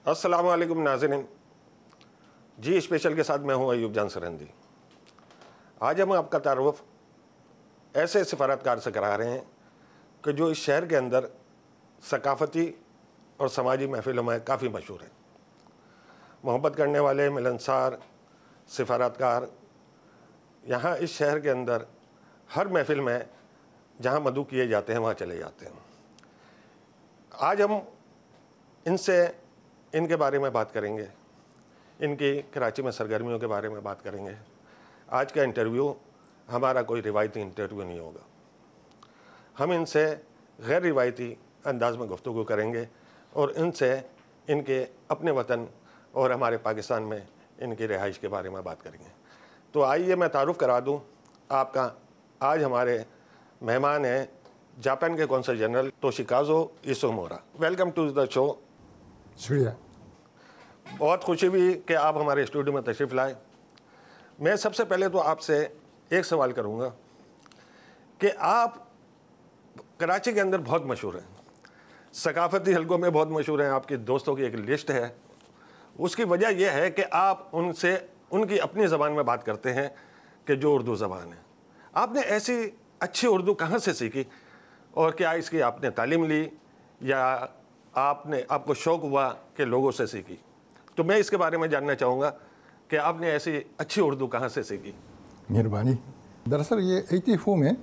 अस्सलाम वालेकुम नाज़रीन, जी स्पेशल के साथ मैं हूं अयूब जान सरहंदी। आज हम आपका तारुफ ऐसे सिफारतकार से करा रहे हैं कि जो इस शहर के अंदर सकाफ़ती और समाजी महफिलों में काफ़ी मशहूर है। मोहब्बत करने वाले मिलनसार सिफारतकार यहाँ इस शहर के अंदर हर महफिल में जहाँ मदऊ किए जाते हैं वहाँ चले जाते हैं। आज हम इनसे इनके बारे में बात करेंगे, इनकी कराची में सरगर्मियों के बारे में बात करेंगे। आज का इंटरव्यू हमारा कोई रिवायती इंटरव्यू नहीं होगा। हम इनसे गैर रिवायती अंदाज में गुफ्तगू करेंगे और इनसे इनके अपने वतन और हमारे पाकिस्तान में इनकी रिहाइश के बारे में बात करेंगे। तो आइए मैं तारुफ़ करा दूँ आपका। आज हमारे मेहमान हैं जापान के consul general Toshikazu Isomura. Welcome to the show. शुक्रिया। बहुत खुशी हुई कि आप हमारे स्टूडियो में तशरीफ़ लाए। मैं सबसे पहले तो आपसे एक सवाल करूंगा कि आप कराची के अंदर बहुत मशहूर हैं, सकाफ़ती हलकों में बहुत मशहूर हैं, आपके दोस्तों की एक लिस्ट है। उसकी वजह यह है कि आप उनसे उनकी अपनी ज़बान में बात करते हैं कि जो उर्दू ज़बान है। आपने ऐसी अच्छी उर्दू कहाँ से सीखी और क्या इसकी आपने तालीम ली या आपको शौक़ हुआ कि लोगों से सीखी? तो मैं इसके बारे में जानना चाहूँगा कि आपने ऐसी अच्छी उर्दू कहाँ से सीखी? मेहरबानी। दरअसल ये 84 में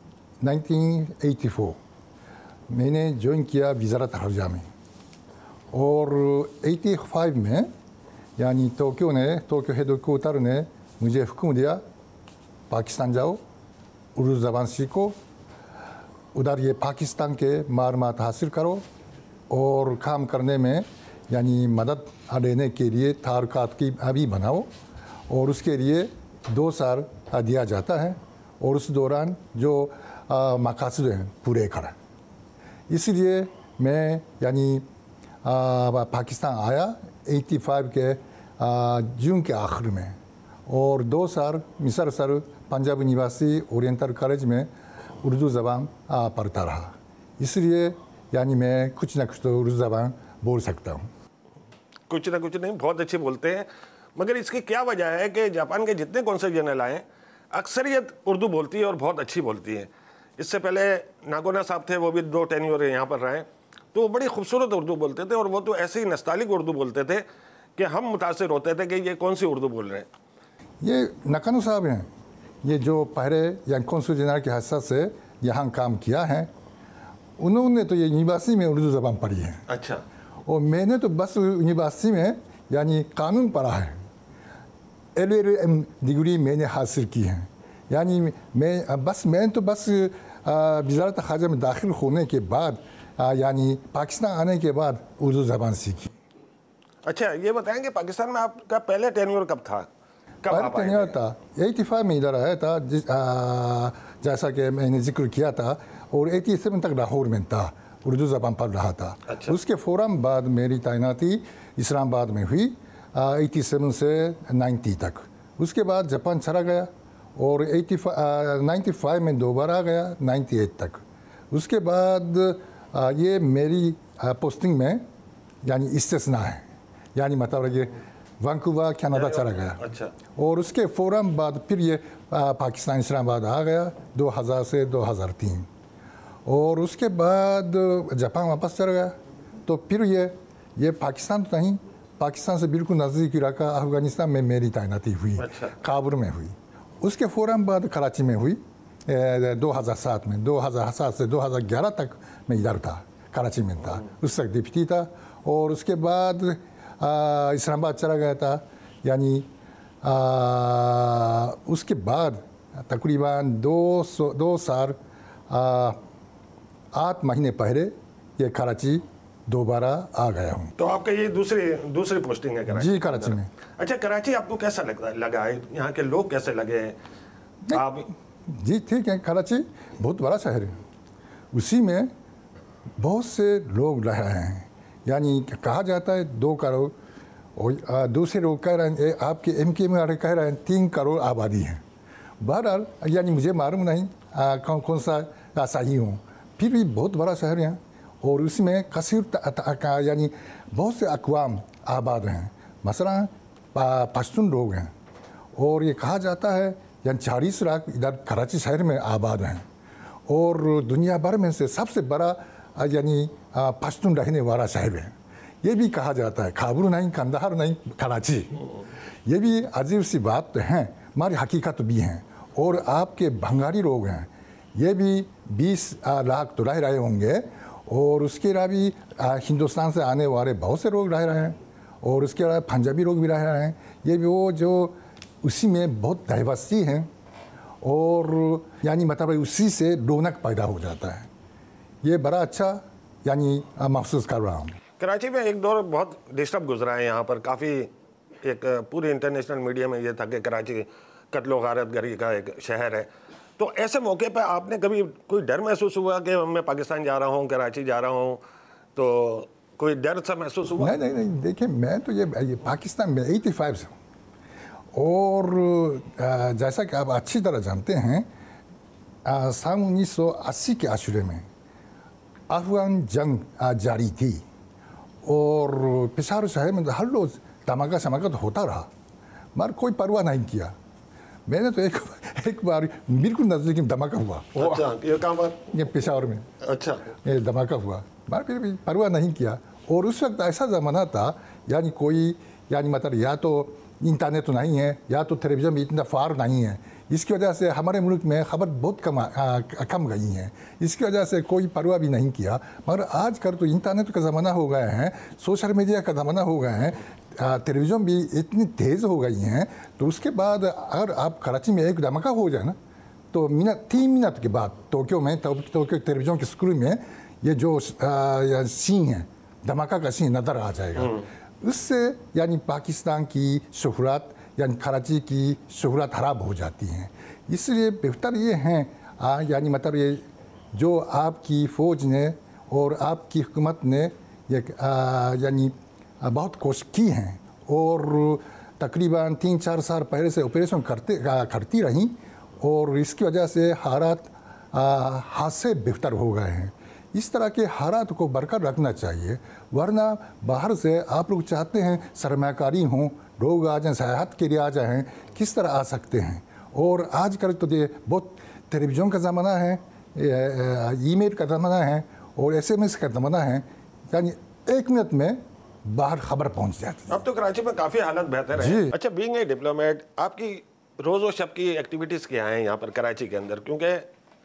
1984 मैंने ज्वाइन किया वज़ारत हर्जा में, और 85 में यानी टोक्यो हेडक्वार्टर ने मुझे हुक्म दिया पाकिस्तान जाओ, उर्दू ज़बान सीखो, उधर ये पाकिस्तान के मालूमात हासिल करो और काम करने में यानी मदद लेने के लिए तारुकात की अभी बनाओ, और उसके लिए 2 साल दिया जाता है और उस दौरान जो मकासद हैं पूरे करें। इसलिए मैं यानी पाकिस्तान आया 85 के जून के आखिर में, और 2 साल मिस्र sir Punjab university oriental college में उर्दू ज़बान पढ़ता रहा। इसलिए यानी मैं कुछ ना कुछ तो उर्दू ज़बान बोल सकता हूँ। कुछ ना कुछ नहीं, बहुत अच्छे बोलते हैं। मगर इसकी क्या वजह है कि जापान के जितने कौंसल जनरल आए अक्सरियत उर्दू बोलती है और बहुत अच्छी बोलती है। इससे पहले नागोना साहब थे, वो भी 2 टेन्योर यहाँ पर रहे, तो वो बड़ी खूबसूरत उर्दू बोलते थे और वो तो ऐसे ही नस्तालिक उर्दू बोलते थे कि हम मुतासिर होते थे कि ये कौन सी उर्दू बोल रहे हैं। ये नकानो साहब हैं, ये जो पहले या कौंसल-जनरल के हैसियत से यहाँ काम किया है, उन्होंने तो ये यूनिवर्सिटी में उर्दू ज़बान पढ़ी है। अच्छा। और मैंने तो बस यूनिवर्सिटी में यानी कानून पढ़ा है, LLM डिग्री मैंने हासिल की है। यानी मैं तो बस वज़ारत ख़ारजा में दाखिल होने के बाद यानी पाकिस्तान आने के बाद उर्दू ज़बान सीखी। अच्छा, ये बताएंगे पाकिस्तान में आपका पहले टेन्योर कब था? पहले टेन्योर था 85 में इधर आया था, जैसा कि मैंने जिक्र किया था, और 87 तक लाहौर में था, उर्दू ज़बान पढ़ रहा था। अच्छा। उसके फ़ौरन बाद मेरी तैनाती इस्लामाबाद में हुई 87 से 90 तक। उसके बाद जापान चला गया और 95 में दोबारा गया 98 तक। उसके बाद ये मेरी पोस्टिंग में यानी इस्तेस्ना है, यानी मतलब कि वैंकूवर कनाडा चला गया। अच्छा। और उसके फ़ौरन बाद फिर ये पाकिस्तान इस्लामाबाद आ गया 2000 से 2003, और उसके बाद जापान वापस चला गया। तो फिर ये पाकिस्तान तो नहीं, पाकिस्तान से बिल्कुल नज़दीक इलाका अफ़गानिस्तान में मेरी तैनाती हुई। अच्छा। काबुल में हुई। उसके फ़ौरन बाद कराची में हुई 2007 में। 2007 से 2011 तक मैं इधर था, कराची में था, उस तक डिप्टी था। और उसके बाद इस्लामाबाद चला गया था, यानी उसके बाद तकरीबन 2 साल 8 महीने पहले ये कराची दोबारा आ गया हूँ। तो आपका ये दूसरी पोस्टिंग है कराची? जी, कराची में। अच्छा, कराची आपको कैसा लगा है? यहाँ के लोग कैसे लगे आप? जी ठीक है, कराची बहुत बड़ा शहर है, उसी में बहुत से लोग रह रहे हैं। यानी कहा जाता है 2 करोड़, और दूसरे लोग कह रहे हैं आपके MK में वाले कह रहे हैं 3 करोड़ आबादी है। बहरहाल यानी मुझे मालूम नहीं कौन सा सही हूँ, फिर भी बहुत बड़ा शहर है और उसमें कसीर यानी बहुत से अक़वाम आबाद हैं, मसलन पश्तून लोग हैं, और ये कहा जाता है यानी 40 लाख इधर कराची शहर में आबाद हैं, और दुनिया भर में से सबसे बड़ा यानी पश्तून रहने वाला शहर है। ये भी कहा जाता है, काबुल नहीं, कंदहार नहीं, कराची। ये भी अजीब सी बात तो है, हमारी हकीकत भी हैं। और आपके बंगाली लोग हैं, ये भी 20 लाख तो रह रहे होंगे, और उसके अलावा भी हिंदुस्तान से आने वाले बहुत से लोग रह रहे हैं, और उसके अलावा पंजाबी लोग भी रह रहे हैं। ये भी वो जो उसी में बहुत डाइवर्सिटी है, और यानी मतलब उसी से रौनक पैदा हो जाता है। ये बड़ा अच्छा यानी महसूस कर रहा हूँ। कराची में एक दौर बहुत डिस्टर्ब गुजरा है, यहाँ पर काफ़ी एक पूरे इंटरनेशनल मीडिया में ये था कि कराची कत्लो गारत गरी का एक शहर है। तो ऐसे मौके पर आपने कभी कोई डर महसूस हुआ कि मैं पाकिस्तान जा रहा हूँ, कराची जा रहा हूँ, तो कोई डर सा महसूस हुआ? नहीं, देखिए मैं तो ये पाकिस्तान में 85 से, और जैसा कि आप अच्छी तरह जानते हैं, सन 1980 के आशुरे में अफगान जंग जारी थी, और पेशावर शहर में हर रोज़ धमाका शमाका तो होता रहा, मगर कोई परवाह नहीं किया। मैंने तो एक बार बिल्कुल नज़दीक में धमाका हुआ। अच्छा, ये कहाँ पर? ये पेशावर में। अच्छा, ये धमाका हुआ, मगर फिर भी परवाह नहीं किया। और उस वक्त ऐसा ज़माना था, यानी कोई यानी मतलब या तो इंटरनेट तो नहीं है, या तो टेलीविज़न भी इतना फार नहीं है। इसकी वजह से हमारे मुल्क में खबर बहुत कम गई हैं। इसकी वजह से कोई परवाह भी नहीं किया। मगर आज कल तो इंटरनेट का ज़माना हो गया है, सोशल मीडिया का ज़माना हो गया है, टेलीविज़न भी इतनी तेज़ हो गई हैं, तो उसके बाद अगर आप कराची में एक धमाका हो जाए ना, तो 3 मिनट के बाद टोक्यो में टोक्यो टेलीविज़न के स्क्रीन में ये जो सीन है, धमाका का सीन नज़र आ जाएगा। उससे यानी पाकिस्तान की शोहरत यानी कराची की शोहरत खराब हो जाती हैं। इसलिए बेहतर ये हैं यानी मतलब ये जो आपकी फ़ौज ने और आपकी हुकूमत ने ये यानी बहुत कोशिश की हैं, और तकरीबन 3-4 साल पहले से ऑपरेशन करती रहीं, और इसकी वजह से हालात हाथ से बेहतर हो गए हैं। इस तरह के हालात को बरकरार रखना चाहिए, वरना बाहर से आप लोग चाहते हैं सरमाकारी हों, लोग आ जाएँ, सयाहत के लिए आ जाएँ, किस तरह आ सकते हैं? और आजकल तो ये बहुत टेलीविज़न का ज़माना है, ईमेल का ज़माना है, और SMS का ज़माना है, यानी 1 मिनट में बाहर खबर पहुंच जाती है। अब तो कराची में काफ़ी हालत बेहतर है। अच्छा, बीइंग ए डिप्लोमेट, आपकी रोज़ व शब की एक्टिविटीज़ क्या हैं यहाँ पर कराची के अंदर? क्योंकि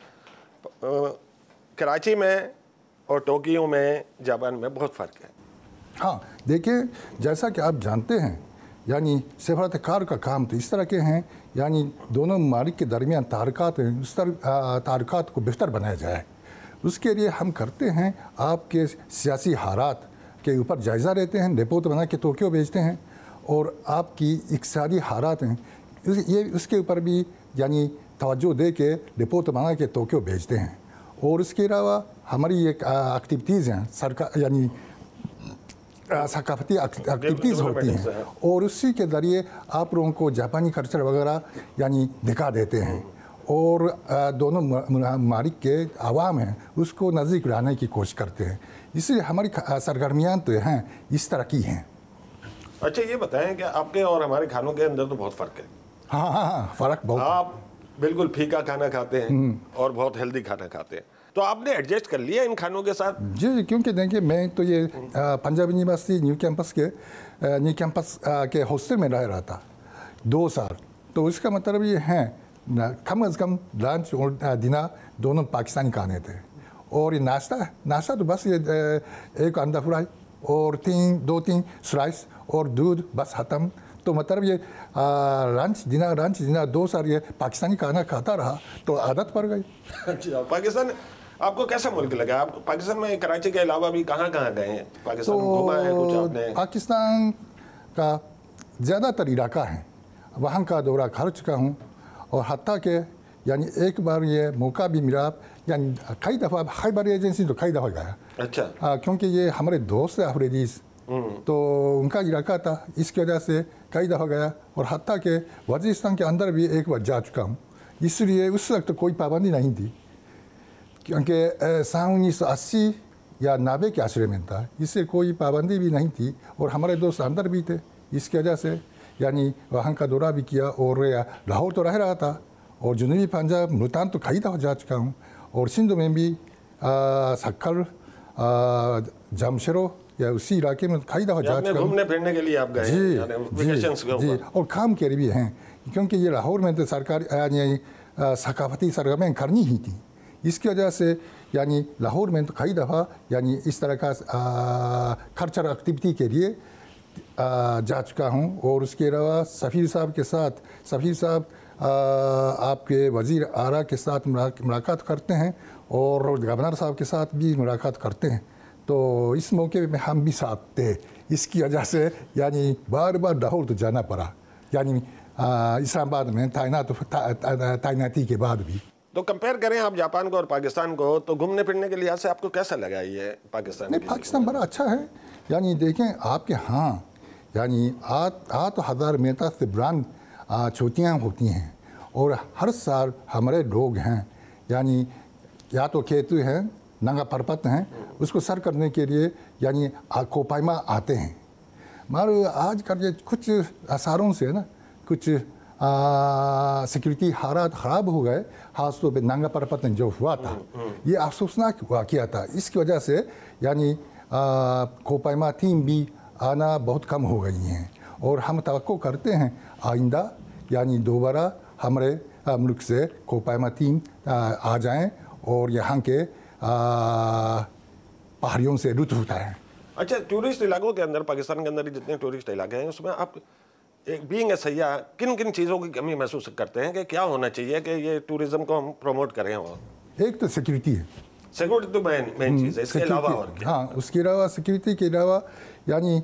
कराची में और टोक्यो में, जापान में बहुत फ़र्क है। हाँ, देखिए जैसा कि आप जानते हैं, यानी सफारतकार का काम तो इस तरह के हैं, यानी दोनों ममालिक के दरमियान ताल्लुकात हैं, उस ताल्लुकात को बेहतर बनाया जाए। उसके लिए हम करते हैं, आपके सियासी हालात के ऊपर जायज़ा लेते हैं, रिपोर्ट बना के टोक्यो भेजते हैं, और आपकी इक़्तिसादी हालात हैं ये उसके ऊपर भी यानी तवज्जो दे के रिपोर्ट बना के टोक्यो भेजते हैं। और उसके अलावा हमारी एक एक्टिविटीज़ हैं, सरकार यानी सकाफती एक्टिविटीज़ होती हैं, और उसी के ज़रिए आप लोगों को जापानी कल्चर वगैरह यानी दिखा देते हैं, और दोनों ममालिक के आवाम हैं उसको नज़दीक लाने की कोशिश करते हैं। इसलिए हमारी सरगर्मियाँ तो हैं इस तरह की हैं। अच्छा, ये बताएं कि आपके और हमारे खानों के अंदर तो बहुत फ़र्क है। हाँ, फ़र्क बहुत। आप बिल्कुल फीका खाना खाते हैं और बहुत हेल्दी खाना खाते हैं, तो आपने एडजस्ट कर लिया इन खानों के साथ? जी, क्योंकि देखिए मैं तो ये पंजाब यूनिवर्सिटी न्यू कैंपस के हॉस्टल में रह रहा था 2 साल, तो इसका मतलब ये है कम अज़ कम लंच और डिनर दोनों पाकिस्तानी खाने थे, और ये नाश्ता तो बस ये एक अंडा फ्राई और 2-3 स्लाइस और दूध, बस ख़त्म। तो मतलब ये लंच डिनर 2 साल ये पाकिस्तानी खाना खाता रहा, तो आदत पड़ गई। अच्छा, पाकिस्तान आपको कैसा मुल्क लगा? आप पाकिस्तान में कराची के अलावा भी कहाँ गए हैं? पाकिस्तान घूमा है कुछ आपने? पाकिस्तान का ज़्यादातर इलाका है, वहाँ का दौरा कर चुका हूँ, और हत्ता के यानी एक बार ये मौका भी मिला, यानी कई दफ़ा खैबर एजेंसी तो कई दफ़ा गया। अच्छा, क्योंकि ये हमारे दोस्त है अफरीदीस, तो उनका इलाका था, इसकी वजह से कई दफ़ा गया, और हत्ता के वज़ीरिस्तान के अंदर भी एक बार जा चुका हूँ। इसलिए उस वक्त कोई पाबंदी नहीं थी, क्योंकि सन 1980 या नावे के आश्रय में था, इससे कोई पाबंदी भी नहीं थी और हमारे दोस्त अंदर भी थे। इसकी वजह से यानी वहाँ का दौरा भी किया और लाहौर तो रह रहा था और जुनूबी पंजाब मुल्तान तो कई दफ़ा जा चुका हूँ और सिंध में भी सक्कर जमशेरो या उसी इलाके में कई दफ़ा जा चुका हूँ। घूमने फिरने के लिए आप गए? जी, और काम के लिए भी हैं, क्योंकि ये लाहौर में तो सरकार यानी सकाफती सरगर्मियाँ करनी ही थी। इसकी वजह से यानी लाहौर में तो कई दफ़ा यानी इस तरह का कल्चरल एक्टिविटी के लिए जा चुका हूँ। और उसके अलावा सफ़ीर साहब के साथ, सफ़ीर साहब आपके वज़ीर आला के साथ मुलाकात करते हैं और गवर्नर साहब के साथ भी मुलाकात करते हैं। तो इस मौके में हम भी साथ थे। इसकी वजह से यानी बार बार लाहौर तो जाना पड़ा, यानी इस्लामाबाद में तैनाती के बाद भी। तो कंपेयर करें आप जापान को और पाकिस्तान को, तो घूमने फिरने के लिहाज से आपको कैसा लगा ये पाकिस्तान? नहीं, पाकिस्तान बड़ा अच्छा है। यानी देखें आपके यहाँ यानी 8,000 मीटर से ब्रांड चोटियाँ होती हैं और हर साल हमारे लोग हैं यानी या तो केतु हैं, नंगा पर्वत हैं, उसको सर करने के लिए यानी कोपाइमा आते हैं। मगर आज कल ये कुछ आसारों से ना कुछ सिक्योरिटी हालात ख़राब हो गए, खासतौर पे नंगा पर्वत में जो हुआ था, ये अफसोसनाक वाक़या था। इसकी वजह से यानी कोपाइमा टीम भी आना बहुत कम हो गई हैं और हम तवक्को करते हैं आइंदा यानी दोबारा हमारे मुल्क से कोपाइमा टीम आ जाएं और यहाँ के पहाड़ियों से लुत्फ़ उठाएं। अच्छा, टूरिस्ट इलाकों के अंदर, पाकिस्तान के अंदर जितने टूरिस्ट इलाके हैं, उसमें आप बीइंग ए सयाह किन किन चीज़ों की कमी महसूस करते हैं कि क्या होना चाहिए कि ये टूरिज़्म को हम प्रमोट करें? एक तो सिक्योरिटी है, सिक्योरिटी तो मेन चीज़ है। इसके अलावा और क्या? हाँ, उसके अलावा सिक्योरिटी के अलावा यानी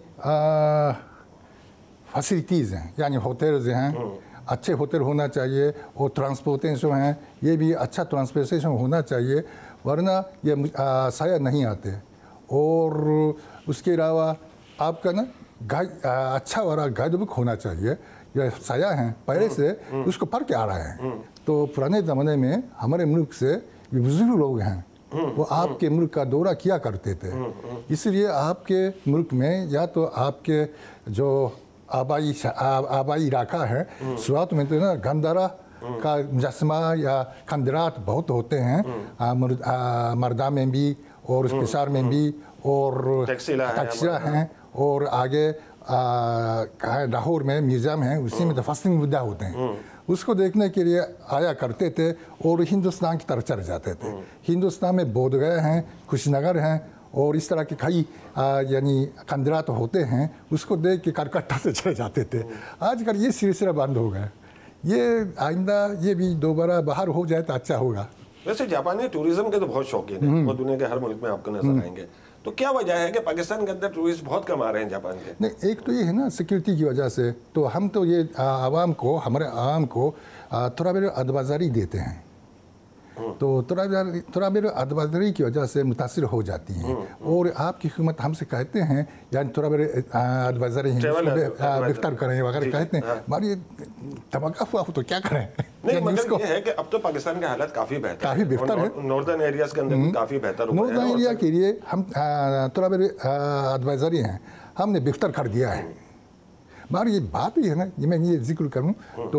फैसिलिटीज़ हैं, यानी होटल्स हैं, अच्छे होटल होना चाहिए और ट्रांसपोर्टेशन हैं, ये भी अच्छा ट्रांसपोर्टेशन होना चाहिए, वरना ये साया नहीं आते। और उसके अलावा आपका ना अच्छा वाला गाइड बुक होना चाहिए। ये साया हैं पहले से उसको पढ़ के आ रहे हैं। तो पुराने ज़माने में हमारे मुल्क से ये बुजुर्ग लोग हैं, वो आपके मुल्क का दौरा किया करते थे। इसलिए आपके मुल्क में या तो आपके जो आबाई इलाका है, शुरुआत में तो ना गंदारा का मुजस्मा या खंडरात बहुत होते हैं, मर्दा में भी और पेशार में भी और तक्सिला हैं और आगे लाहौर में म्यूज़ियम है, उसी में तो फस्टिंग मुद्दा होते हैं। उसको देखने के लिए आया करते थे और हिंदुस्तान की तरफ चले जाते थे। हिंदुस्तान में बोधगया हैं, कुशीनगर हैं और इस तरह के कई यानी खंडरात होते हैं, उसको देख के कलकत्ता से चले जाते थे। आजकल ये सिलसिला बंद हो गया। ये आइंदा ये भी दोबारा बाहर हो जाए तो अच्छा होगा। वैसे जापानी टूरिज्म के तो बहुत शौकीन हैं, वो दुनिया के हर मुल्क में आपको नजर आएंगे। तो क्या वजह है कि पाकिस्तान के अंदर टूरिस्ट बहुत कम आ रहे हैं जापान के? नहीं, एक तो ये है ना सिक्योरिटी की वजह से। तो हम तो ये आवाम को, हमारे आवाम को थोड़ा बेर अदबाजारी देते हैं, तो थोड़ा बेर अदबाजारी की वजह से मुतासिर हो जाती हैं और आपकी हुकूमत हमसे कहते हैं यानी थोड़ा बेर अदबाजारी बेहतर करें वगैरह कहते हैं। हमारी धमाका हुआ हो तो क्या करें? नहीं, मतलब ये है कि अब तो पाकिस्तान के हालात काफ़ी बेहतर है। नॉर्दर्न एरियाज के अंदर काफ़ी बेहतर हो गया है। नॉर्दर्न एरिया के लिए हम थोड़ा बेर एडवाइजरी हैं, हमने बेहतर कर दिया है। मगर ये बात ही है ना, मैं ये जिक्र करूँ तो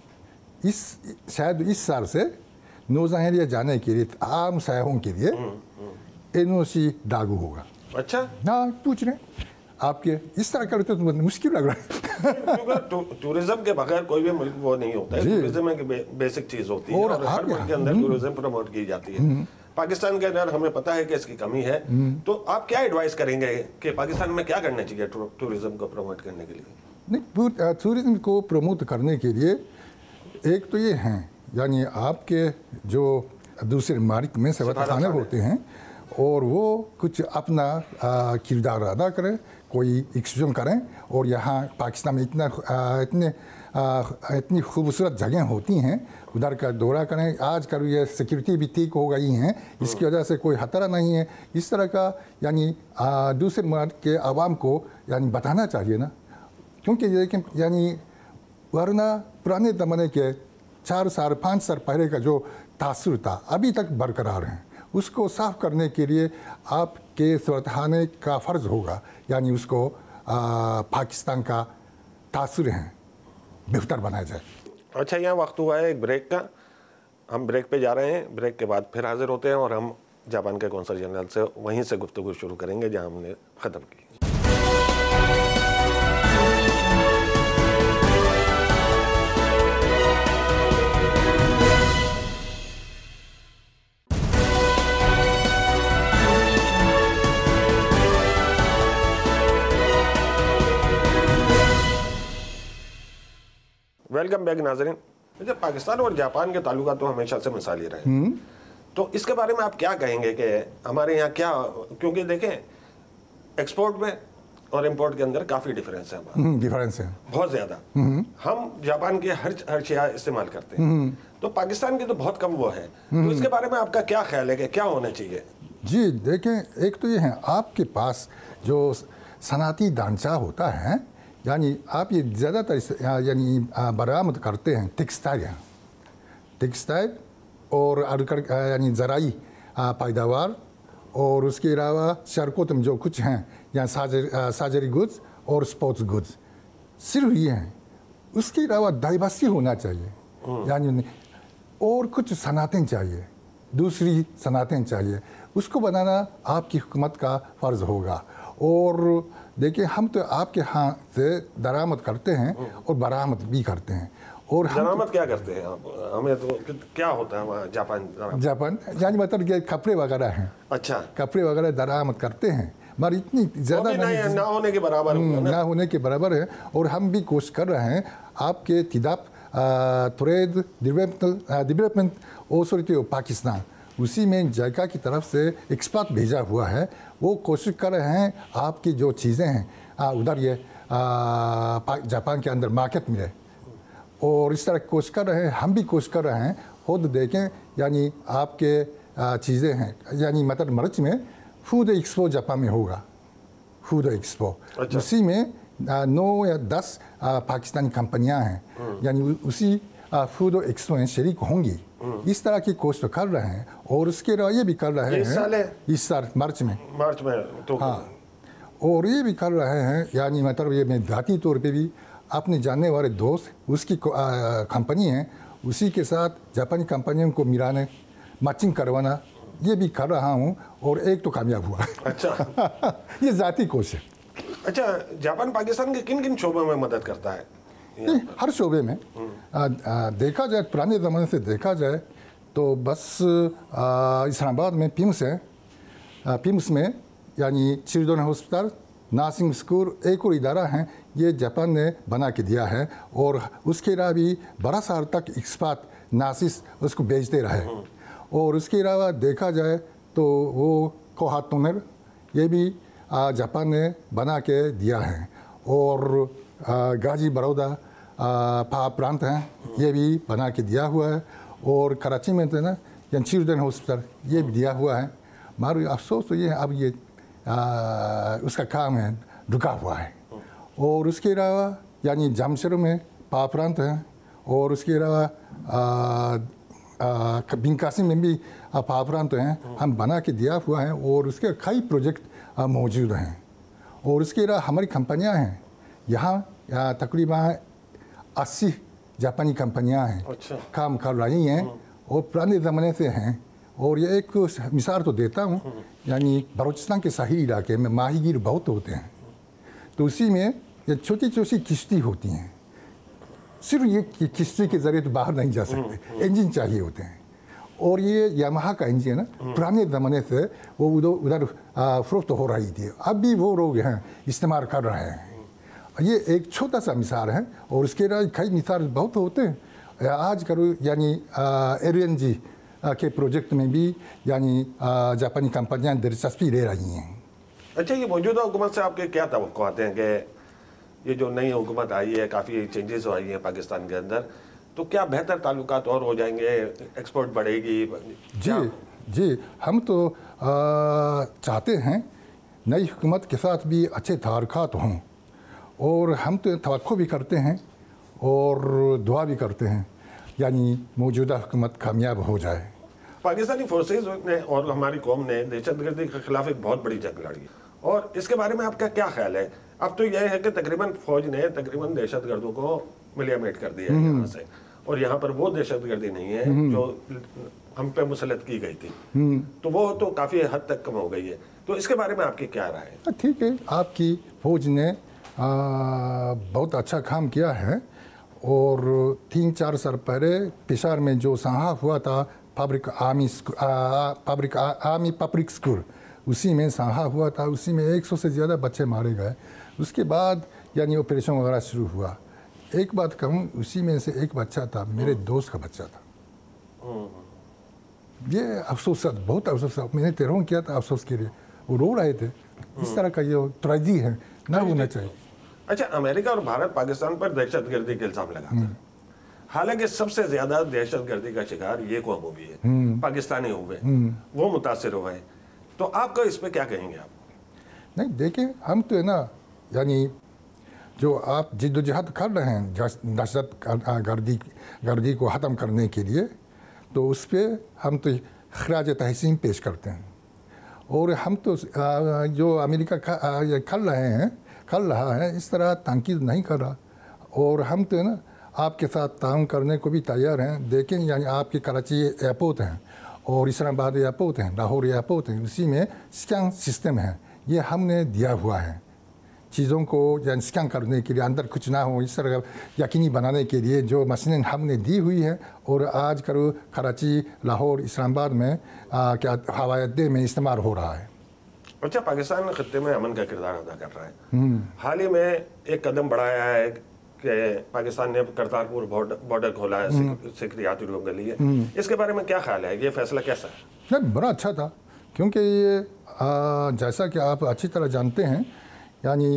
शायद इस साल से नॉर्दर्न एरिया जाने के लिए आम सयाहों के लिए NOC लागू होगा। अच्छा, ना पूछ रहे आपके इस तरह करते तो मुश्किल लग रहा है। टूरिज्म के बगैर कोई भी मुल्क वो नहीं होता है। टूरिज्म एक बेसिक चीज़ होती है और हर मुल्क के अंदर टूरिज्म प्रमोट की जाती है। पाकिस्तान के अंदर हमें पता है कि इसकी कमी है। तो आप क्या एडवाइस करेंगे कि पाकिस्तान में क्या करना चाहिए टूरिज्म को प्रमोट करने के लिए? नहीं, टूरिज्म को प्रमोट करने के लिए एक तो ये हैं यानी आपके जो दूसरे ममालिक में सवाखाने होते हैं और वो कुछ अपना किरदार अदा करें, कोई एक्सपोजिशन करें। और यहाँ पाकिस्तान में इतनी खूबसूरत जगह होती हैं, उधर का दौरा करें। आजकल ये सिक्योरिटी भी ठीक हो गई हैं, इसकी वजह से कोई खतरा नहीं है। इस तरह का यानी दूसरे ममालिक के आवाम को यानी बताना चाहिए ना, क्योंकि लेकिन यानी वरना पुराने ज़माने के 4 साल 5 साल पहले का जो तासुर था अभी तक बरकरार है اس کو صاف کرنے کے لیے آپ کے صورتحال کا فرض ہوگا، یعنی اس کو پاکستان کا تاثر ہے بہتر بنایا جائے۔ اچھا، یہاں وقت ہوا ہے ایک بریک کا، ہم بریک پہ جا رہے ہیں، بریک کے بعد پھر حاضر ہوتے ہیں اور ہم جاپان کے کونسل جنرل سے وہیں سے گفتگو شروع کریں گے جہاں ہم نے ختم کی۔ ویلکم بیک ناظرین۔ پاکستان اور جاپان کے تعلقات تو ہمیشہ سے مثالی رہے ہیں، تو اس کے بارے میں آپ کیا کہیں گے کہ ہمارے یہاں کیا، کیونکہ دیکھیں ایکسپورٹ میں اور امپورٹ کے اندر کافی ڈیفرنس ہے، ڈیفرنس ہے بہت زیادہ۔ ہم جاپان کے ہر شے استعمال کرتے ہیں، تو پاکستان کی تو بہت کم وہ ہے، تو اس کے بارے میں آپ کا کیا خیال ہے کہ کیا ہونا چاہیے؟ جی دیکھیں، ایک تو یہ ہے آپ کے پاس جو صنعتی ڈھانچہ ہوتا ہے، یعنی آپ یہ زیادہ تر یعنی برآمد کرتے ہیں ٹیکسٹائل اور یعنی زرعی پیداوار، اور اس کے علاوہ شرکوتم جو کچھ ہیں یا ساجری گڈز اور اسپورٹس گڈز، صرف یہ ہیں۔ اس کے علاوہ ڈائیورسٹی ہونا چاہیے، یعنی اور کچھ صنعتیں چاہیے، دوسری صنعتیں چاہیے، اس کو بنانا آپ کی حکومت کا فرض ہوگا۔ اور دیکھیں، ہم تو آپ کے ہاں سے درآمد کرتے ہیں اور برآمد بھی کرتے ہیں۔ اور درآمد کیا کرتے ہیں آپ؟ ہمیں تو کیا ہوتا ہے وہاں جاپان یعنی مطلب کہ کپڑے وغیرہ ہیں، اچھا کپڑے وغیرہ درآمد کرتے ہیں، مگر اتنی زیادہ نہ ہونے کے برابر نہ ہونے کے برابر ہے۔ اور ہم بھی کوشش کر رہے ہیں، آپ کے TDAP trade development authority of Pakistan, اسی میں جائکا کی طرف سے ایکسپرٹ بھیجا ہوا ہے، وہ کوشش کر رہے ہیں آپ کی جو چیزیں ہیں ادھر یہ جاپان کے اندر مارکیٹ ملے، اور اس طرح کوشش کر رہے ہیں، ہم بھی کوشش کر رہے ہیں۔ خود دیکھیں، یعنی آپ کے چیزیں ہیں، یعنی مطلب مرچ میں فوڈ ایکسپو جاپان میں ہوگا، فوڈ ایکسپو، اسی میں 9 یا 10 پاکستانی کمپنیاں ہیں، یعنی اسی فوڈ ایکسپو میں شریک ہوں گی۔ اس طرح کی کوشش کر رہے ہیں، اور اس کے علاوہ یہ بھی کر رہے ہیں اس سال مارچ میں ہاں، اور یہ بھی کر رہے ہیں، یعنی مطلب یہ میں ذاتی طور پہ بھی اپنے جاننے والے دوست اس کی کمپنی ہیں، اسی کے ساتھ جاپانی کمپنیوں کو ملانے، میچنگ کروانا، یہ بھی کر رہا ہوں، اور ایک تو کامیاب ہوا۔ اچھا یہ ذاتی کوشش ہے۔ اچھا، جاپان پاکستان کے کن شعبوں میں مدد کرتا ہے؟ ہر شعبے میں دیکھا جائے، پرانے زمانے سے دیکھا جائے تو بس اسلام آباد میں پیمس میں یعنی چلڈرن ہاسپٹل، نرسنگ اسکول، ایک اور ادارہ ہیں، یہ جاپان نے بنا کے دیا ہے، اور اس کے علاوہ بھی بڑا سال تک ایکسپرٹ نرسز اس کو بیچتے رہے۔ اور اس کے علاوہ دیکھا جائے تو وہ کوہا ٹونل، یہ بھی جاپان نے بنا کے دیا ہے، اور گاجی برودا پاور پلانٹ ہیں، یہ بھی بنا کے دیا ہوا ہے، اور کراچی میں تو نا یعنی چلڈرن ہاسپٹل یہ بھی دیا ہوا ہے۔ مگر افسوس تو یہ ہے، اب یہ اس کا کام ہے رکا ہوا ہے۔ اور اس کے علاوہ یعنی جامشیدو میں پاور پلانٹ ہیں، اور اس کے علاوہ بنکاسی میں بھی پاور پلانٹ ہیں، ہم بنا کے دیا ہوا ہے، اور اس کے کئی پروجیکٹ موجود ہیں۔ اور اس کے علاوہ ہماری کمپنیاں ہیں یہاں تقریباً 80 جاپانی کمپنیاں ہیں، کام کر رہی ہیں، اور پرانے زمانے سے ہیں۔ اور یہ ایک مثال تو دیتا ہوں، یعنی بلوچستان کے ساحلی علاقے میں ماہی گیر بہت ہوتے ہیں، تو اسی میں یہ چھوٹی چھوٹی کشتی ہوتی ہیں، صرف یہ کشتی کے ذریعے تو باہر نہیں جا سکتے، انجن چاہیے ہوتے ہیں، اور یہ یامہا کا انجن ہے، پرانے زمانے سے وہ ادھر فروخت ہو رہی تھی، اب بھی وہ لوگ ہیں استعمال کر رہے ہیں۔ یہ ایک چھوٹا سا مثال ہے، اور اس کے علاوہ کئی مثال بہت ہوتے ہیں۔ آج کل یعنی LNG کے پروجیکٹ میں بھی یعنی جاپانی کمپنیاں دلچسپی لے رہی ہیں۔ اچھا، یہ موجودہ حکومت سے آپ کے کیا توقعات ہیں کہ یہ جو نئی حکومت آئی ہے، کافی چینجز آئی ہیں پاکستان کے اندر، تو کیا بہتر تعلقات اور ہو جائیں گے، ایکسپورٹ بڑھے گی؟ جی ہم تو چاہتے ہیں نئی حکومت کے ساتھ بھی اچھے تعلقات ہوں، اور ہم تو توقع بھی کرتے ہیں اور دعا بھی کرتے ہیں یعنی موجودہ حکومت کامیاب ہو جائے، پاکستانی فورسز نے اور ہماری قوم نے دہشت گردی کے خلاف ایک بہت بڑی جنگ لڑی، اور اس کے بارے میں آپ کا کیا خیال ہے؟ اب تو یہ ہے کہ تقریباً فوج نے تقریباً دہشت گردوں کو ملیامیٹ کر دیا ہے یہاں سے، اور یہاں پر وہ دہشت گردی نہیں ہے جو ہم پہ مسلط کی گئی تھی، تو وہ تو کافی حد تک کم ہو گئی ہے. تو اس کے بارے میں آپ کی کیا رائے ہے؟ ٹھیک ہے، آپ کی فوج نے بہت اچھا کام کیا ہے، اور 3-4 سال پہلے پشاور میں جو سنہا ہوا تھا آرمی پبلک اسکول، اسی میں سنہا ہوا تھا، اسی میں 100 سے زیادہ بچے مارے گئے. اس کے بعد یعنی آپریشن وغیرہ شروع ہوا. ایک بات کہوں، اسی میں سے ایک بچہ تھا میرے دوست کا بچہ تھا. یہ افسوسات، بہت افسوسات میں نے تیروں کیا تھا افسوس کے لیے، وہ رو رہے تھے. اس طرح کا یہ ٹریجڈی ہے، نہ ہونا چاہیے. اچھا، امریکہ اور بھارت پاکستان پر دہشت گردی کے الزام لگاتا ہے، حالانکہ سب سے زیادہ دہشت گردی کا شکار یہ قوم ہوئی ہے، پاکستانی ہوئے، وہ متاثر ہوئے ہیں. تو آپ کو اس پہ کیا کہیں گے آپ؟ نہیں دیکھیں، ہم تو ہے نا، یعنی جو آپ جد و جہد کر رہے ہیں دہشت گردی کو ختم کرنے کے لیے، تو اس پہ ہم تو خراج تحسین پیش کرتے ہیں. اور ہم تو جو امریکہ کر رہا ہے اس طرح تنقید نہیں کر رہا. اور ہم تو ہے نا آپ کے ساتھ تعاون کرنے کو بھی تیار ہیں. دیکھیں، یعنی آپ کی کراچی ایئرپورٹ ہیں اور اسلام آباد ایئرپورٹ ہیں، لاہور ایئرپورٹ ہیں، اسی میں اسکین سسٹم ہے، یہ ہم نے دیا ہوا ہے. چیزوں کو یعنی اسکین کرنے کے لیے اندر کچھ نہ ہو اس طرح یقینی بنانے کے لیے جو مشینیں ہم نے دی ہوئی ہیں، اور آج کل کراچی، لاہور، اسلام آباد میں کیا ہوائی اڈے میں استعمال ہو رہا ہے. اچھا، پاکستان خطے میں امن کا کردار ادا کر رہا ہے. حال ہی میں ایک قدم بڑھایا ہے کہ پاکستان نے کرتارپور بارڈر کھولا ہے، سکریاتی گلی ہے. اس کے بارے میں کیا خیال ہے؟ یہ فیصلہ کیسا ہے؟ نہیں، بڑا اچھا تھا، کیونکہ یہ جیسا کہ آپ اچھی طرح جانتے ہیں، یعنی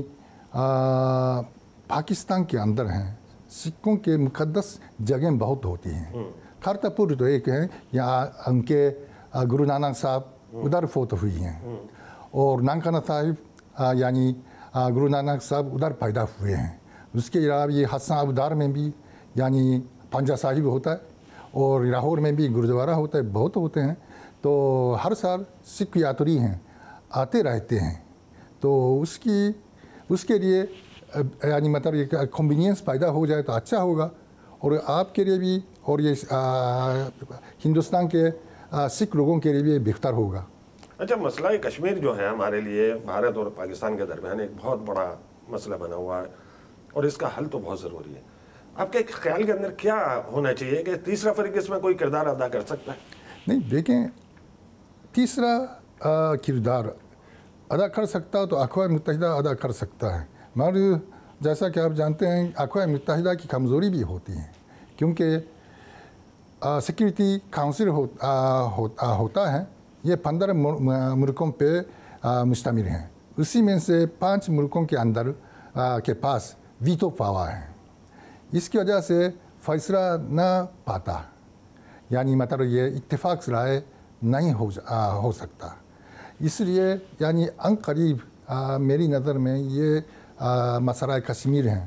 پاکستان کے اندر ہیں سکھوں کے مقدس جگہیں بہت ہوتی ہیں. کرتارپور تو ایک ہے، یہاں ان کے گرو نانک صاحب ادھر فوت ہوئی ہیں، اور نانکانہ صاحب یعنی گرو نانک صاحب ادھر پیدا ہوئے ہیں. اس کے علاوہ یہ حسن ابدار میں بھی یعنی پنجہ صاحب ہوتا ہے، اور لاہور میں بھی گرودوارا ہوتا ہے، بہت ہوتے ہیں. تو ہر سال سکھ یاتری ہیں، آتے رہتے ہیں. تو اس کے لیے یعنی مطلب یہ کنوینئنس پیدا ہو جائے تو اچھا ہوگا، اور آپ کے لیے بھی، اور یہ ہندوستان کے سکھ لوگوں کے لیے بھی بہتر ہوگا. اچھا، مسئلہ کشمیر جو ہے ہمارے لیے بھارت اور پاکستان کے درمیان ایک بہت بڑا مسئلہ بنا ہوا ہے، اور اس کا حل تو بہت ضروری ہے. آپ کے خیال کے اندر کیا ہونا چاہیے کہ تیسرا فریق اس میں کوئی کردار ادا کر سکتا ہے؟ نہیں دیکھیں، تیسرا کردار ادا کر سکتا تو اقوام متحدہ ادا کر سکتا ہے، مگر جیسا کہ آپ جانتے ہیں اقوام متحدہ کی کمزوری بھی ہوتی ہے، کیونکہ سیکورٹی کونسل ہوتا ہے، یہ 15 ملکوں پہ مشتمل ہیں. اسی میں سے 5 ملکوں کے اندر کے پاس ویٹو پاور ہے. اس کی وجہ سے فیصلہ نہ پاتا، یعنی مطلب یہ اتفاق سے رائے نہیں ہو سکتا. اس لیے یعنی ان قریب میری نظر میں یہ مسئلہ کشمیر ہیں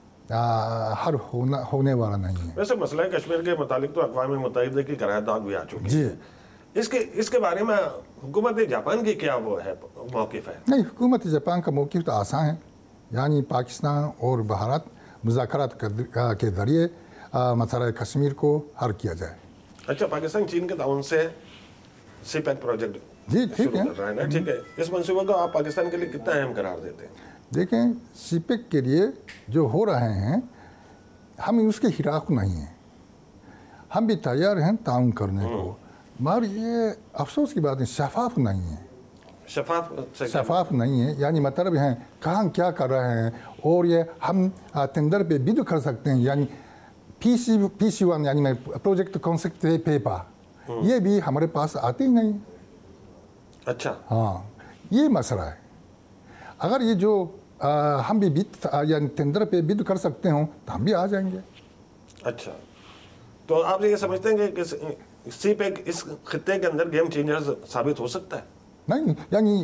حل ہونے والا نہیں ہے. ویسے مسئلہ کشمیر کے متعلق تو اقوام متحدہ کی قرارداد بھی آ چکی ہے. اس کے بارے میں حکومت جاپان کی کیا وہ ہے موقف ہے؟ نہیں، حکومت جاپان کا موقف تو آسان ہے، یعنی پاکستان اور بھارت مذاکرات کے ذریعے مسئلہ کشمیر کو حل کیا جائے. اچھا، پاکستان چین کے تعاون سے سی پیک پروجیکٹ ٹھیک کر رہا ہے نا، ٹھیک ہے. اس منصوبے کو آپ پاکستان کے لیے کتنا اہم قرار دیتے ہیں؟ دیکھیں، سی پیک کے لیے جو ہو رہے ہیں ہم اس کے خلاف نہیں ہیں، ہم بھی تیار ہیں تعاون کرنے کو، مگر یہ افسوس کی بات ہے شفاف نہیں ہے. شفاف نہیں ہے، یعنی مطلب ہے کہاں کیا کر رہے ہیں، اور یہ ہم ٹینڈر پہ بid کر سکتے ہیں، یعنی PC1 یعنی پروجیکٹ کانسیپٹ پیپر، یہ بھی ہمارے پاس آتے ہی نہیں. اچھا، ہاں، یہ مسئلہ ہے. اگر یہ جو ہم بھی یعنی ٹینڈر پہ بid کر سکتے ہوں تو ہم بھی آ جائیں گے. اچھا، تو آپ یہ سمجھتے ہیں کہ سی پیک اس خطے کے اندر گیم چینجر ثابت ہو سکتا ہے؟ نہیں، یعنی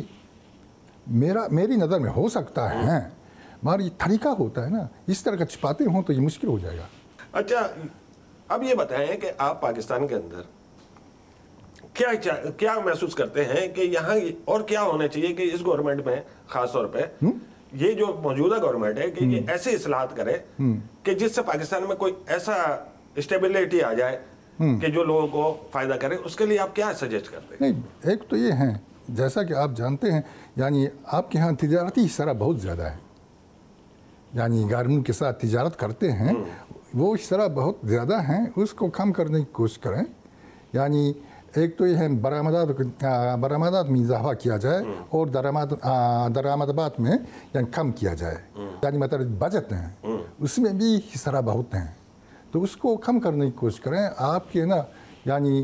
میری نظر میں ہو سکتا ہے، مگر یہ طریقہ ہوتا ہے نا، اس طرح کا چھپاتے ہوں تو یہ مشکل ہو جائے گا. اچھا، اب یہ بتائیں کہ آپ پاکستان کے اندر کیا محسوس کرتے ہیں کہ یہاں اور کیا ہونا چاہیے کہ اس گورنمنٹ میں خاص طور پہ یہ جو موجودہ گورنمنٹ ہے کہ یہ ایسی اصلاحات کرے کہ جس سے پاکستان میں کوئی ایسا اسٹیبلٹی آ جائے کہ جو لوگوں کو فائدہ کرے؟ اس کے لیے آپ کیا سجیسٹ کرتے ہیں؟ نہیں، ایک تو یہ ہیں جیسا کہ آپ جانتے ہیں یعنی آپ کے ہاں تجارتی شرح بہت زیادہ ہے، یعنی غیرملک کے ساتھ تجارت کرتے ہیں وہ شرح بہت زیادہ ہیں، اس کو کم کرنے کی کوشش کریں. یعنی ایک تو یہ ہے برآمدات میں اضافہ کیا جائے اور درآمدات میں یعنی کم کیا جائے. یعنی مطلب بجٹ ہیں اس میں بھی شرح بہت ہیں تو اس کو کم کرنے کی کوشش کریں. آپ کے نا یعنی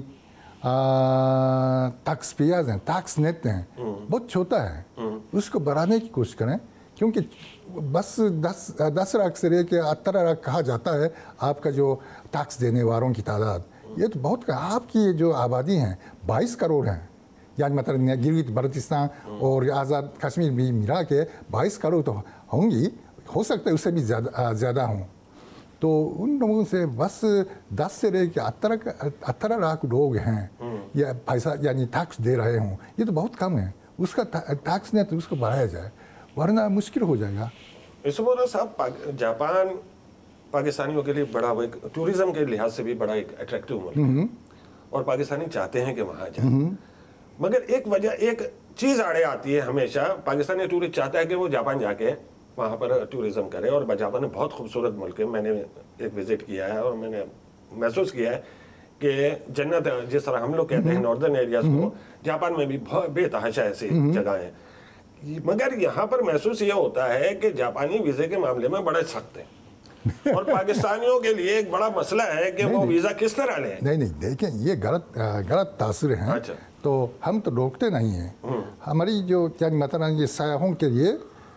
ٹیکس پیئرز ہیں، ٹیکس نیٹ ہیں بہت چھوٹا ہے، اس کو بڑھانے کی کوشش کریں. کیونکہ بس 10 لاکھ سے لے کے 18 لاکھ کہا جاتا ہے آپ کا جو ٹیکس دینے والوں کی تعداد، یہ تو بہت آپ کی جو آبادی ہیں 22 کروڑ ہیں، یعنی مطلب گلگت بلتستان اور آزاد کشمیر بھی ملا کے 22 کروڑ تو ہوں گی، ہو سکتا ہے اس سے بھی زیادہ ہوں. تو ان لوگوں سے بس 10 سے لے کے 18 لاکھ لوگ ہیں یا پیسہ یعنی ٹیکس دے رہے ہوں، یہ تو بہت کم ہے. اس کا ٹیکس نہیں تو اس کو بڑھایا جائے ورنہ مشکل ہو جائے گا. اسمورا صاحب، جاپان پاکستانیوں کے لیے بڑا ایک ٹورزم کے لحاظ سے بھی بڑا ایک اٹریکٹیو ملک ہے اور پاکستانی چاہتے ہیں کہ وہاں جائیں، مگر ایک چیز آڑے آتی ہے ہمیشہ. پاکستانی ٹورسٹ چاہتا ہے کہ وہ جاپان جا کے وہاں پر ٹورزم کرے، اور جاپان میں بہت خوبصورت ملک ہے. میں نے ایک وزٹ کیا ہے اور میں نے محسوس کیا ہے کہ جنت جس طرح ہم لوگ کہتے ہیں ناردرن ایریاز کو، جاپان میں بھی بہت بے تحاشا ایسی جگہیں ہیں. مگر یہاں پر محسوس یہ ہوتا ہے کہ جاپانی ویزے کے معاملے میں بڑے سخت ہیں اور پاکستانیوں کے لیے ایک بڑا مسئلہ ہے کہ وہ ویزا کس طرح لیں. نہیں دیکھیں یہ غلط تاثر ہیں. تو ہم تو روکتے نہیں ہیں. ہماری جو یعنی مثلاً یہ سیاحوں کے لیے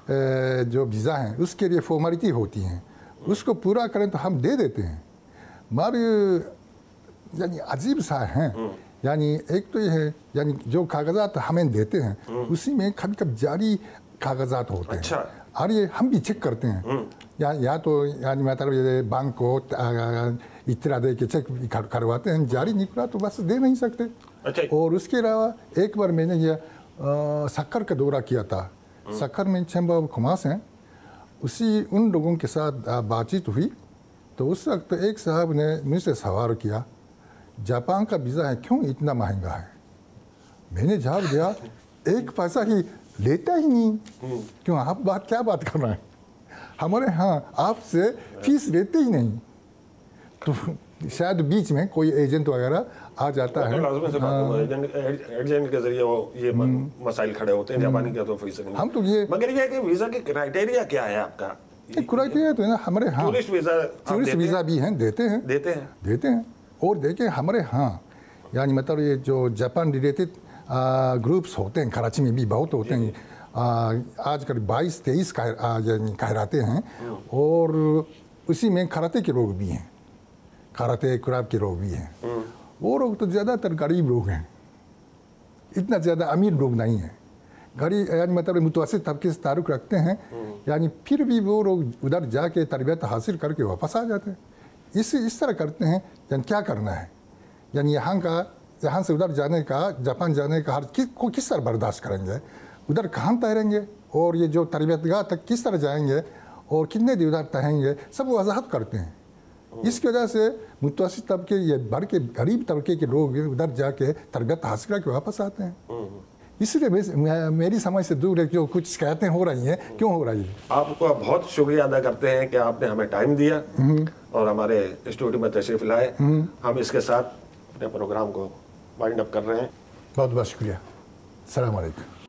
جو ویزا ہیں اس کے لیے فارمیلٹی ہوتی ہیں، اس کو پورا کریں تو ہم دے دیتے ہیں. ہمارے یعنی عجیب سا ہیں. یعنی ایک تو یہ ہے یعنی جو کاغذات ہمیں دیتے ہیں اسی میں کبھی کبھی جعلی کاغذات ہوتے ہیں اور یہ ہم بھی چیک کرتے ہیں. یا تو یعنی مطلب یہ بینک کو اطلاع دے کے چیک کرواتے ہیں، جاری نکلا تو بس دے نہیں سکتے. اور اس کے علاوہ ایک بار میں نے یہ سکر کا دورہ کیا تھا. سکر میں چیمبر آف کامرس ہیں، اسی ان لوگوں کے ساتھ بات چیت ہوئی تو اس وقت ایک صاحب نے مجھ سے سوال کیا جاپان کا ویزا ہے کیوں اتنا مہنگا ہے؟ میں نے جواب دیا ایک پیسہ ہی لیتا ہی نہیں، کیوں آپ کیا بات کر رہے ہیں؟ ہمارے ہاں آپ سے فیس لیتے ہی نہیں. تو شاید بیچ میں کوئی ایجنٹ وغیرہ آ جاتا ہے، ایجنٹ کے ذریعے یہ مسائل کھڑے ہوتے ہیں. جاپانی کا تو فیس نہیں. ہم تو یہ مگر یہ کہ ویزا کے کرائٹیریا کیا ہے آپ کا؟ کرائٹیریا تو ہے نا ہمارے ہاں ٹورسٹ ویزا بھی ہیں، دیتے ہیں. اور دیکھیں ہمارے ہاں یعنی مطلب یہ جو جاپان ریلیٹڈ گروپس ہوتے ہیں کراچی میں بھی بہت ہوتے ہیں. آج کل 22-23 کہراتے ہیں اور اسی میں کراتے کے لوگ بھی ہیں، کراتے کراب کے لوگ بھی ہیں. وہ لوگ تو زیادہ تر غریب لوگ ہیں، اتنا زیادہ امیر لوگ نہیں ہیں. غریب یعنی مطلب متوسط طبقے سے تعلق رکھتے ہیں، یعنی پھر بھی وہ لوگ ادھر جا کے تربیت حاصل کر کے واپس آ جاتے ہیں. اس طرح کرتے ہیں. یعنی کیا کرنا ہے، یعنی یہاں سے ادھر جانے کا، جاپان جانے کا کو کس طرح برداشت کریں گے، ادھر کہاں ٹھہریں گے اور یہ جو تربیت گاہ تک کس طرح جائیں گے اور کتنے دن ادھر ٹھہریں گے، سب وضاحت کرتے ہیں. اس کی وجہ سے متوسط طبقے یہ بڑھ کے غریب طبقے کے لوگ ادھر جا کے تربیت حاصل کر کے واپس آتے ہیں. اس لیے میری سمجھ سے دور ہے جو کچھ شکایتیں ہو رہی ہیں کیوں ہو رہی ہیں. آپ کا بہت شکریہ ادا کرتے ہیں کہ آپ نے ہمیں ٹائم دیا اور ہمارے اسٹوڈیو میں تشریف لائے. ہم اس کے ساتھ اپنے پروگرام کو وائنڈ اپ کر رہے ہیں. بہت بہت شکریہ. السلام علیکم.